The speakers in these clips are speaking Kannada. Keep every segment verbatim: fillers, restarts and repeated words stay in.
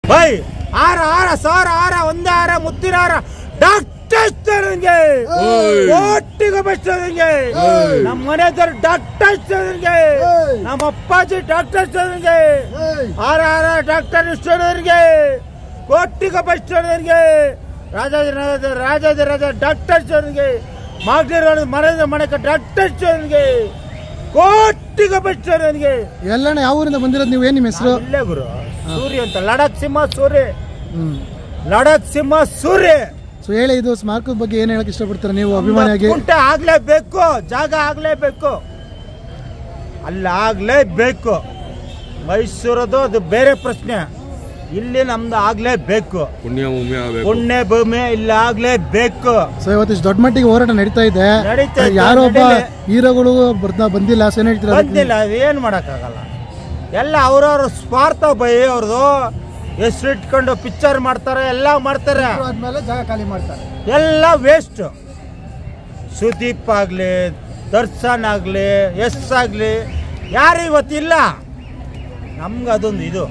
ಬೈ ಆರ ಆರ ಸಾವಿರ ಆರ ಒಂದೇ ಆರ ಮುತ್ತಿನ ಆರ ಡಾಕ್ಟರ್ ಕೋಟಿಗೆ ಬೆಸ್ಟರ್ಗೆ ನಮ್ಮ ಮನೆಯವರು ಡಾಕ್ಟರ್ ನಮ್ಮ ಅಪ್ಪಾಜಿ ಡಾಕ್ಟರ್ ಆರ ಆರ ಡಾಕ್ಟರ್ ಇಷ್ಟರಿಗೆ ಕೋಟಿಗೆ ಬೆಸ್ಟರ್ಗೆ ರಾಜಾಜ ರಾಜಾಜ ರಾಜ ಡಾಕ್ಟರ್ಗೆ ಮಾಗಡಿರೋದು ಮರದ ಮನೆಗೆ ಡಾಕ್ಟರ್ಗೆ ಕೋಟಿಗೆ ಬೆಸ್ಟರ್ಗೆ ಎಲ್ಲಣ್ಣ ಯಾವ ಊರಿಂದ ಬಂದಿರೋದು ನೀವು? ಏನ್ ನಿಮ್ಮ ಹೆಸರು? ಇಲ್ಲೇ ಗುರು ಸೂರ್ಯ ಅಂತ ಲಡಾಖ್ ಸಿಂಹ ಸೂರ್ಯ ಲಡಾಖ್ ಸಿಂಹ ಸೂರ್ಯ. ಸೊ ಹೇಳಿ, ಇದು ಸ್ಮಾರಕದ ಬಗ್ಗೆ ಏನ್ ಹೇಳಕ್ ಇಷ್ಟಪಡ್ತಾರೆ ನೀವು ಅಭಿಮಾನಿಯಾಗಿ? ಕುಂಟೆ ಆಗ್ಲೇಬೇಕು, ಜಾಗ ಆಗ್ಲೇಬೇಕು, ಅಲ್ಲ ಆಗ್ಲೇಬೇಕು. ಮೈಸೂರದು ಅದು ಬೇರೆ ಪ್ರಶ್ನೆ, ಇಲ್ಲಿ ನಮ್ದು ಆಗ್ಲೇಬೇಕು. ಪುಣ್ಯ ಭೂಮಿ ಪುಣ್ಯ ಭೂಮಿ ಇಲ್ಲಿ ಆಗ್ಲೇಬೇಕು. ಸೊ ಇವತ್ತು ದೊಡ್ಡ ಮಟ್ಟಿಗೆ ಹೋರಾಟ ನಡೀತಾ ಇದೆ. ಯಾರೋ ಒಬ್ಬ ಹೀರೋಗಳು ಬಂದಿಲ್ಲ, ಸೊ ಏನ್ ಹೇಳ್ತೀರಾ? ಬಂದಿಲ್ಲ, ಏನ್ ಮಾಡಕ್ ಆಗಲ್ಲ. ಎಲ್ಲ ಅವ್ರವ್ರ ಸ್ವಾರ್ಥ ಬೈ ಅವ್ರದ್ದು. ಹೆಸರು ಇಟ್ಕೊಂಡು ಪಿಕ್ಚರ್ ಮಾಡ್ತಾರೆ, ಎಲ್ಲ ಮಾಡ್ತಾರೆ, ಜಾಗ ಖಾಲಿ ಮಾಡ್ತಾರೆ, ಎಲ್ಲ ವೇಸ್ಟ್. ಸುದೀಪ್ ಆಗ್ಲಿ, ದರ್ಶನ್ ಆಗ್ಲಿ, ಯಶ್ ಆಗ್ಲಿ, ಯಾರು ಇವತ್ತಿಲ್ಲ. ನಮ್ಗೆ ಅದೊಂದು ಇದು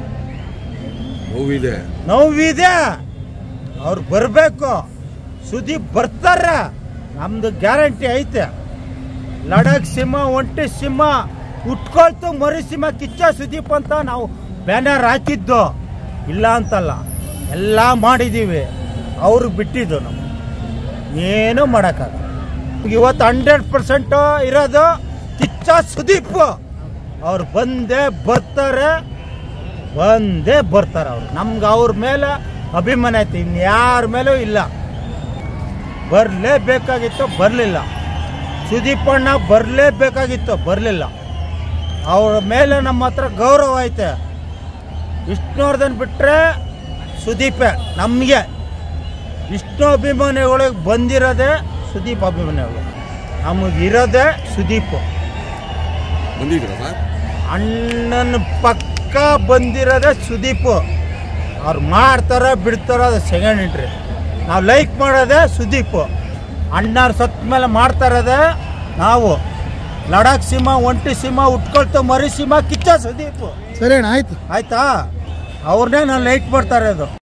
ನೋವಿದೆ ನೋವಿದೆ ಅವ್ರು ಬರಬೇಕು. ಸುದೀಪ್ ಬರ್ತಾರೆ, ನಮ್ದು ಗ್ಯಾರಂಟಿ ಐತೆ. ಲಡಾಖ್ ಸಿಂಹ, ಒಂಟಿ ಸಿಂಹ ಉಟ್ಕೊಳ್ತು, ಮರಿ ಸಿಂಹ ಕಿಚ್ಚ ಸುದೀಪ್ ಅಂತ ನಾವು ಬ್ಯಾನರ್ ಹಾಕಿದ್ದು, ಇಲ್ಲ ಅಂತಲ್ಲ, ಎಲ್ಲ ಮಾಡಿದ್ದೀವಿ. ಅವ್ರು ಬಿಟ್ಟಿದ್ದು ನಾವು ಏನು ಮಾಡೋಕ್ಕಾಗಲ್ಲ. ಇವತ್ತು ಹಂಡ್ರೆಡ್ ಪರ್ಸೆಂಟು ಇರೋದು ಕಿಚ್ಚ ಸುದೀಪ್. ಅವ್ರು ಬಂದೇ ಬರ್ತಾರೆ, ಬಂದೇ ಬರ್ತಾರೆ. ಅವ್ರು ನಮ್ಗೆ ಅವ್ರ ಮೇಲೆ ಅಭಿಮಾನ ಐತಿ, ಇನ್ಯಾರ ಮೇಲೂ ಇಲ್ಲ. ಬರಲೇಬೇಕಾಗಿತ್ತು, ಬರಲಿಲ್ಲ. ಸುದೀಪ್ ಅಣ್ಣ ಬರಲೇಬೇಕಾಗಿತ್ತು, ಬರಲಿಲ್ಲ. ಅವ್ರ ಮೇಲೆ ನಮ್ಮ ಹತ್ರ ಗೌರವ ಐತೆ. ವಿಷ್ಣುವರ್ಧನ್ ಬಿಟ್ಟರೆ ಸುದೀಪೇ ನಮಗೆ. ವಿಷ್ಣು ಅಭಿಮಾನಿಗಳಿಗೆ ಬಂದಿರೋದೇ ಸುದೀಪ್ ಅಭಿಮಾನಿಗಳು, ನಮಗಿರೋದೇ ಸುದೀಪ್. ಅಣ್ಣನ ಪಕ್ಕ ಬಂದಿರೋದೇ ಸುದೀಪ್. ಅವ್ರು ಮಾಡ್ತಾರ ಬಿಡ್ತಾರ ಅದು ಸೆಕೆಂಡ್ ಎಂಟ್ರಿ. ನಾವು ಲೈಕ್ ಮಾಡೋದೇ ಸುದೀಪ್. ಅಣ್ಣವ್ರು ಸತ್ತ ಮೇಲೆ ಮಾಡ್ತಾ ಇರೋದೇ ನಾವು. ಲಡಾಖ್ ಸಿಂಹ, ಒಂಟಿ ಸಿಂಹ ಉಟ್ಕೊಳ್ತು, ಮರಿ ಸಿಂಹ ಕಿಚ್ಚ ಸುದೀಪ್. ಸರಿ ಅಣ್ಣ, ಆಯ್ತು ಆಯ್ತಾ? ಅವ್ರನ್ನೇ ನಾನು ಲೈಕ್ ಮಾಡ್ತಾ ಇರೋದು.